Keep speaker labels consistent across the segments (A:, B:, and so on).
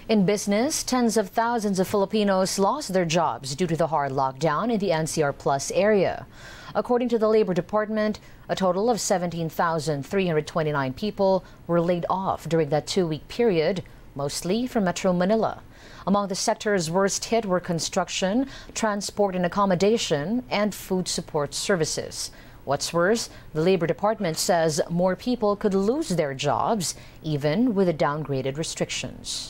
A: In business, tens of thousands of Filipinos lost their jobs due to the hard lockdown in the NCR Plus area. According to the Labor Department, a total of 17,329 people were laid off during that two-week period, mostly from Metro Manila. Among the sectors worst hit were construction, transport and accommodation, and food support services. What's worse, the Labor Department says more people could lose their jobs, even with the downgraded restrictions.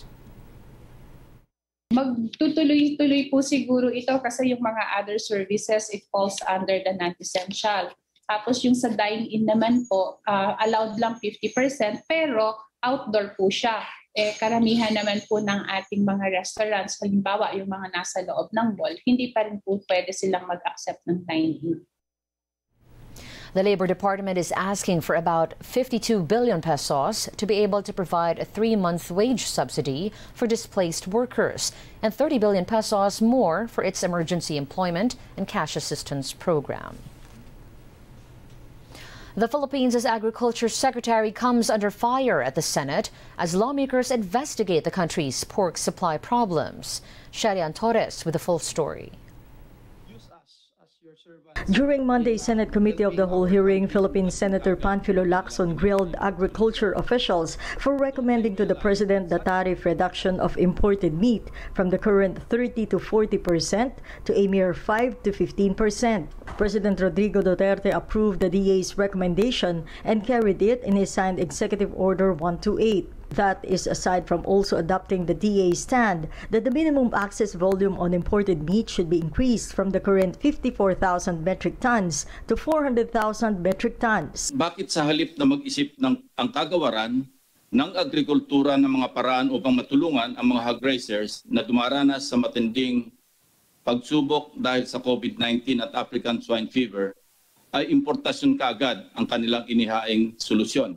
B: Magtutuloy-tuloy po siguro ito kasi yung mga other services, it falls under the non-essential. Tapos yung sa dine-in naman po, allowed lang 50% pero outdoor po siya. Karamihan naman po ng ating mga restaurants, halimbawa yung mga nasa loob ng mall, hindi pa rin po pwede silang mag-accept ng dine-in.
A: The Labor Department is asking for about 52 billion pesos to be able to provide a 3-month wage subsidy for displaced workers and 30 billion pesos more for its emergency employment and cash assistance program. The Philippines' Agriculture Secretary comes under fire at the Senate as lawmakers investigate the country's pork supply problems. Sharian Torres with the full story.
C: During Monday's Senate Committee of the Whole hearing, Philippine Senator Panfilo Lacson grilled agriculture officials for recommending to the President the tariff reduction of imported meat from the current 30 to 40% to a mere 5 to 15%. President Rodrigo Duterte approved the DA's recommendation and carried it in his signed Executive Order 128. That is aside from also adopting the DA's stand that the minimum access volume on imported meat should be increased from the current 54,000 metric tons to 400,000 metric tons.
D: Bakit sa halip na mag-isip ng ang kagawaran ng agrikultura ng mga paraan upang matulungan ang mga hog raisers na dumaranas sa matinding pagsubok dahil sa COVID-19 at African swine fever, ay importasyon kaagad ang kanilang inihaing solusyon?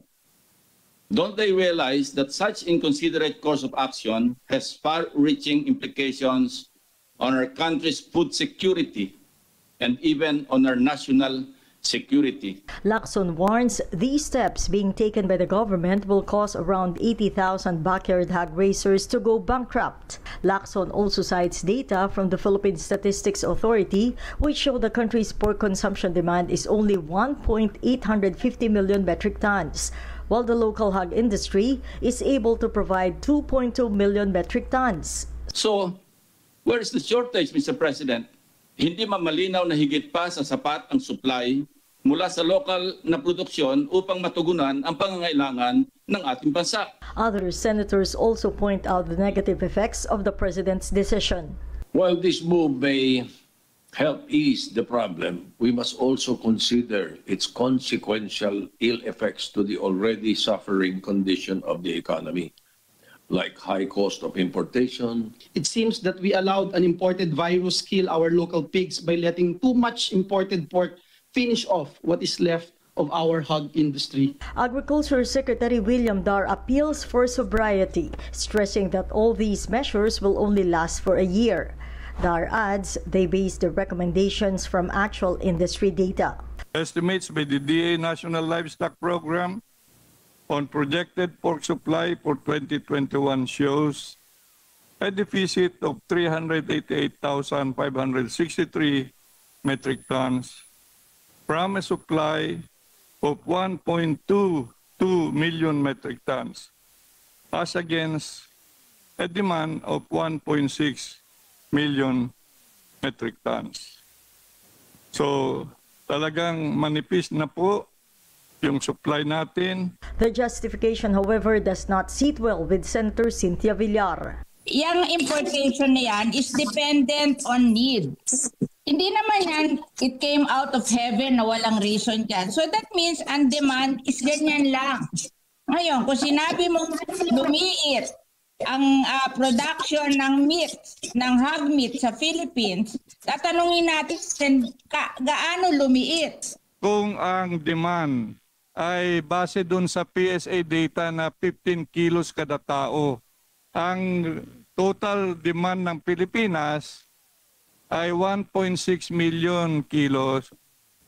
D: Don't they realize that such inconsiderate course of action has far-reaching implications on our country's food security and even on our national security?
C: Lacson warns these steps being taken by the government will cause around 80,000 backyard hog raisers to go bankrupt. Lacson also cites data from the Philippine Statistics Authority which show the country's pork consumption demand is only 1.850 million metric tons, while the local hog industry is able to provide 2.2 million metric tons.
D: So, where is the shortage, Mr. President? Hindi mamalinaw na higit pa sa sapat ang supply mula sa local na produksyon upang matugunan ang pangangailangan ng ating bansa.
C: Other senators also point out the negative effects of the President's decision.
E: While this move may help ease the problem, we must also consider its consequential ill effects to the already suffering condition of the economy, like high cost of importation.
F: It seems that we allowed an imported virus kill our local pigs by letting too much imported pork finish off what is left of our hog industry.
C: Agriculture Secretary William Dar appeals for sobriety, stressing that all these measures will only last for a year. Dar adds they base the recommendations from actual industry data.
G: Estimates by the DA National Livestock Program on projected pork supply for 2021 shows a deficit of 388,563 metric tons from a supply of 1.22 million metric tons as against a demand of 1.6 million metric tons. So, talagang manipis na po yung supply natin.
C: The justification, however, does not sit well with Senator Cynthia Villar.
H: Yung importation na yan is dependent on need. Hindi naman yan, it came out of heaven na walang reason yan. So that means ang demand is ganyan lang. Ngayon, kung sinabi mo lumiit ang production ng meat, ng hog meat sa Philippines, tatanungin natin gaano lumiit.
G: Kung ang demand ay base dun sa PSA data na 15 kilos kada tao, ang total demand ng Pilipinas ay 1.6 million kilos.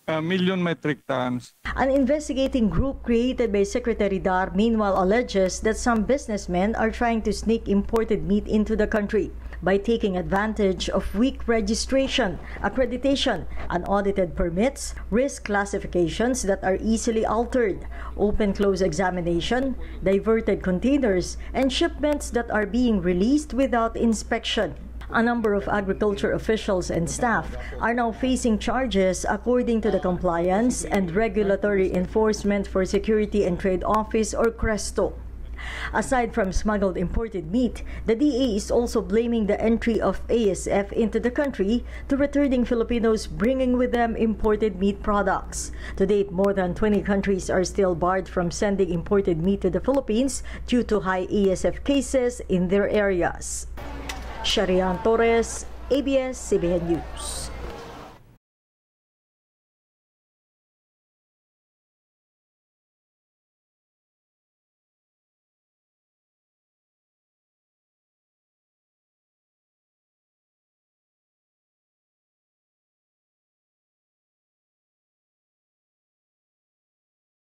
G: million metric tons.
C: An investigating group created by Secretary Dar meanwhile alleges that some businessmen are trying to sneak imported meat into the country by taking advantage of weak registration, accreditation, unaudited permits, risk classifications that are easily altered, open-close examination, diverted containers, and shipments that are being released without inspection. A number of agriculture officials and staff are now facing charges according to the Compliance and Regulatory Enforcement for Security and Trade Office, or CRESTO. Aside from smuggled imported meat, the DA is also blaming the entry of ASF into the country to returning Filipinos bringing with them imported meat products. To date, more than 20 countries are still barred from sending imported meat to the Philippines due to high ASF cases in their areas. Sharian Torres, ABS-CBN News.